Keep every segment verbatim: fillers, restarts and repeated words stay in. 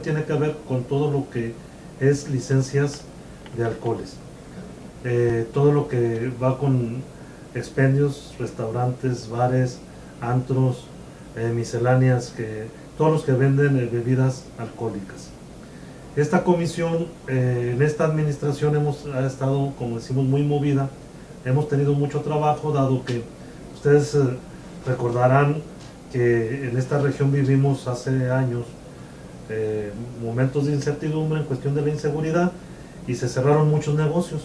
Tiene que ver con todo lo que es licencias de alcoholes, eh, todo lo que va con expendios, restaurantes, bares, antros, eh, misceláneas, que, todos los que venden eh, bebidas alcohólicas. Esta comisión, eh, en esta administración hemos ha estado, como decimos, muy movida. Hemos tenido mucho trabajo, dado que ustedes eh, recordarán que en esta región vivimos hace años eh, momentos de incertidumbre en cuestión de la inseguridad y se cerraron muchos negocios.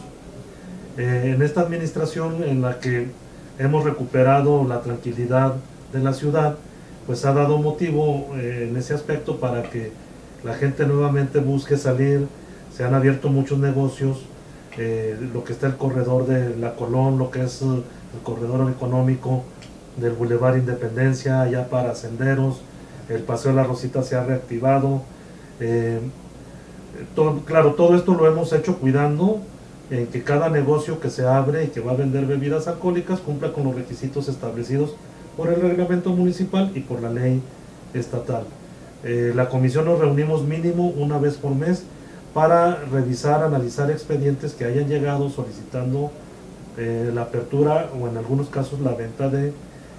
Eh, en esta administración, en la que hemos recuperado la tranquilidad de la ciudad, pues ha dado motivo eh, en ese aspecto para que la gente nuevamente busque salir. Se han abierto muchos negocios, eh, lo que está el corredor de la Colón, lo que es el corredor económico del Boulevard Independencia, allá para senderos, el Paseo de la Rosita se ha reactivado. Eh, todo, claro, todo esto lo hemos hecho cuidando en que cada negocio que se abre y que va a vender bebidas alcohólicas cumpla con los requisitos establecidos por el reglamento municipal y por la ley estatal. Eh, la comisión nos reunimos mínimo una vez por mes para revisar, analizar expedientes que hayan llegado solicitando eh, la apertura o en algunos casos la venta de,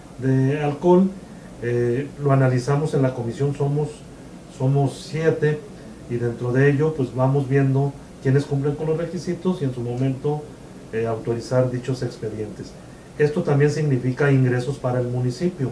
de alcohol. Eh, lo analizamos en la comisión, somos, somos siete, y dentro de ello pues vamos viendo quienes cumplen con los requisitos y en su momento eh, autorizar dichos expedientes. Esto también significa ingresos para el municipio.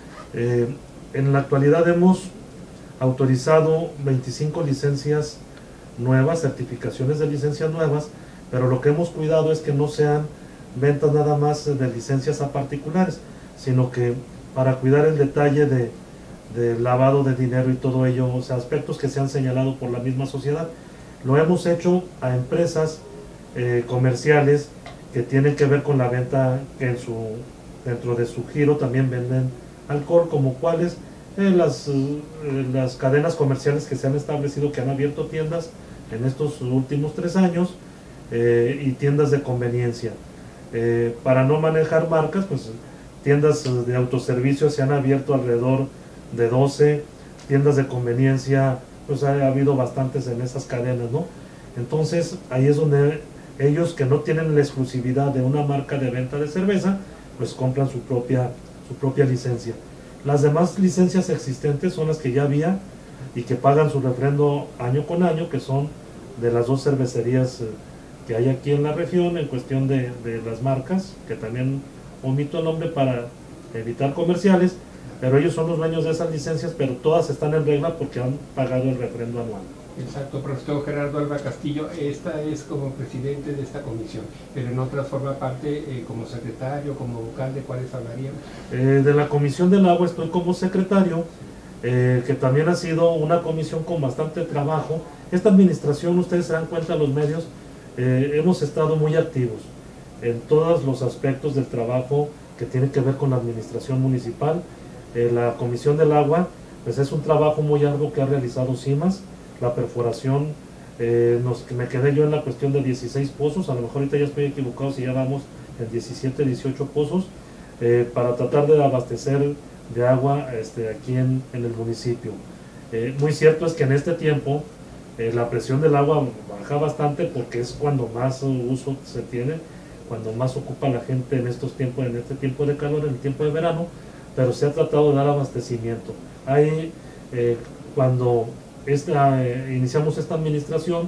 Eh, en la actualidad hemos autorizado veinticinco licencias nuevas, certificaciones de licencias nuevas, pero lo que hemos cuidado es que no sean ventas nada más de licencias a particulares, sino que para cuidar el detalle de, de lavado de dinero y todo ello, o sea, aspectos que se han señalado por la misma sociedad, lo hemos hecho a empresas eh, comerciales que tienen que ver con la venta, que en su, dentro de su giro también venden alcohol, como cuáles, eh, las, eh, las cadenas comerciales que se han establecido, que han abierto tiendas en estos últimos tres años, eh, y tiendas de conveniencia. Eh, para no manejar marcas, pues tiendas de autoservicio se han abierto alrededor de doce, tiendas de conveniencia, pues ha, ha habido bastantes en esas cadenas, ¿no? Entonces ahí es donde ellos, que no tienen la exclusividad de una marca de venta de cerveza, pues compran su propia, su propia licencia. Las demás licencias existentes son las que ya había y que pagan su refrendo año con año, que son de las dos cervecerías eh, que hay aquí en la región, en cuestión de, de las marcas, que también omito el nombre para evitar comerciales, pero ellos son los dueños de esas licencias, pero todas están en regla porque han pagado el refrendo anual. Exacto, profesor Gerardo Alba Castillo, esta es como presidente de esta comisión, pero en otras forma parte eh, como secretario, como vocal, ¿de cuáles hablaríamos? Eh, de la Comisión del Agua estoy como secretario, eh, que también ha sido una comisión con bastante trabajo. Esta administración, ustedes se dan cuenta, los medios, eh, hemos estado muy activos en todos los aspectos del trabajo que tiene que ver con la administración municipal. Eh, la Comisión del Agua, pues es un trabajo muy arduo que ha realizado CIMAS. La perforación, eh, nos, me quedé yo en la cuestión de dieciséis pozos, a lo mejor ahorita ya estoy equivocado si ya vamos en diecisiete, dieciocho pozos, eh, para tratar de abastecer de agua este, aquí en, en el municipio. Eh, muy cierto es que en este tiempo eh, la presión del agua baja bastante, porque es cuando más uso se tiene, cuando más ocupa la gente en estos tiempos, en este tiempo de calor, en el tiempo de verano, pero se ha tratado de dar abastecimiento. Ahí, eh, cuando esta, eh, iniciamos esta administración,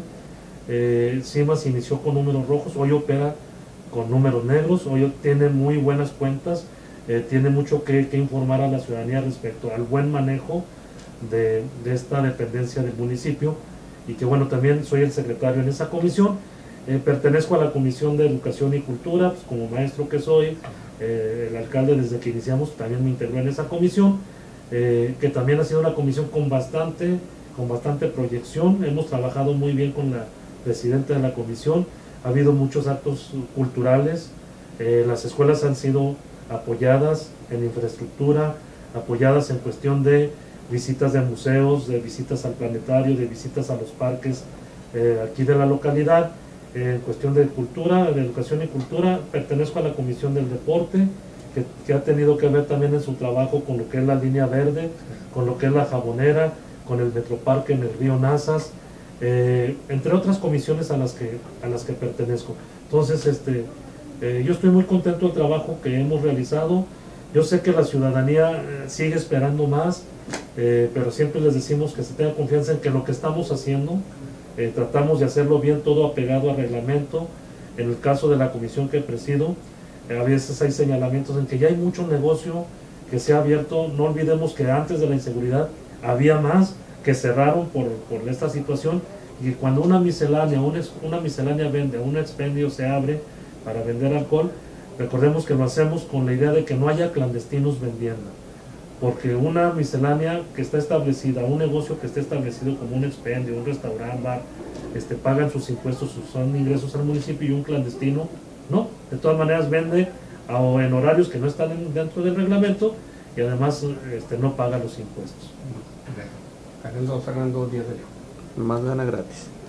eh, CIMAS inició con números rojos, hoy opera con números negros, hoy tiene muy buenas cuentas, eh, tiene mucho que, que informar a la ciudadanía respecto al buen manejo de, de esta dependencia del municipio, y que bueno, también soy el secretario en esa comisión. Eh, pertenezco a la Comisión de Educación y Cultura, pues como maestro que soy, eh, el alcalde desde que iniciamos también me integró en esa comisión, eh, que también ha sido una comisión con bastante, con bastante proyección. Hemos trabajado muy bien con la presidenta de la comisión, ha habido muchos actos culturales, eh, las escuelas han sido apoyadas en infraestructura, apoyadas en cuestión de visitas de museos, de visitas al planetario, de visitas a los parques eh, aquí de la localidad. En cuestión de cultura, de educación y cultura, pertenezco a la Comisión del Deporte, que, que ha tenido que ver también en su trabajo con lo que es la línea verde, con lo que es la jabonera, con el Metroparque en el río Nazas, eh, entre otras comisiones a las que, a las que pertenezco. Entonces, este, eh, yo estoy muy contento del trabajo que hemos realizado. Yo sé que la ciudadanía eh, sigue esperando más, eh, pero siempre les decimos que se tenga confianza en que lo que estamos haciendo, eh, tratamos de hacerlo bien, todo apegado al reglamento. En el caso de la comisión que presido, eh, a veces hay señalamientos en que ya hay mucho negocio que se ha abierto. No olvidemos que antes de la inseguridad había más que cerraron por, por esta situación, y cuando una miscelánea, una, una miscelánea vende, un expendio se abre para vender alcohol, recordemos que lo hacemos con la idea de que no haya clandestinos vendiendo, porque una miscelánea que está establecida, un negocio que esté establecido como un expendio, un restaurante, bar, este, pagan sus impuestos, son ingresos al municipio, y un clandestino no, de todas maneras vende a, o en horarios que no están en, dentro del reglamento, y además este, no paga los impuestos. Fernando Fernando Díaz de León. Más gana gratis.